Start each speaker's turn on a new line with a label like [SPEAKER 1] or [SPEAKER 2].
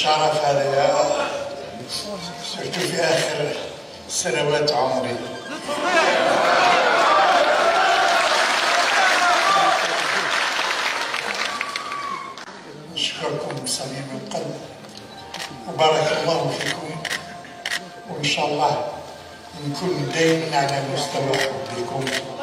[SPEAKER 1] شرف هذا صرت في آخر سنوات عمري. نشكركم بصميم القلب وبارك الله فيكم، وإن شاء الله نكون دائما على مستوى حبكم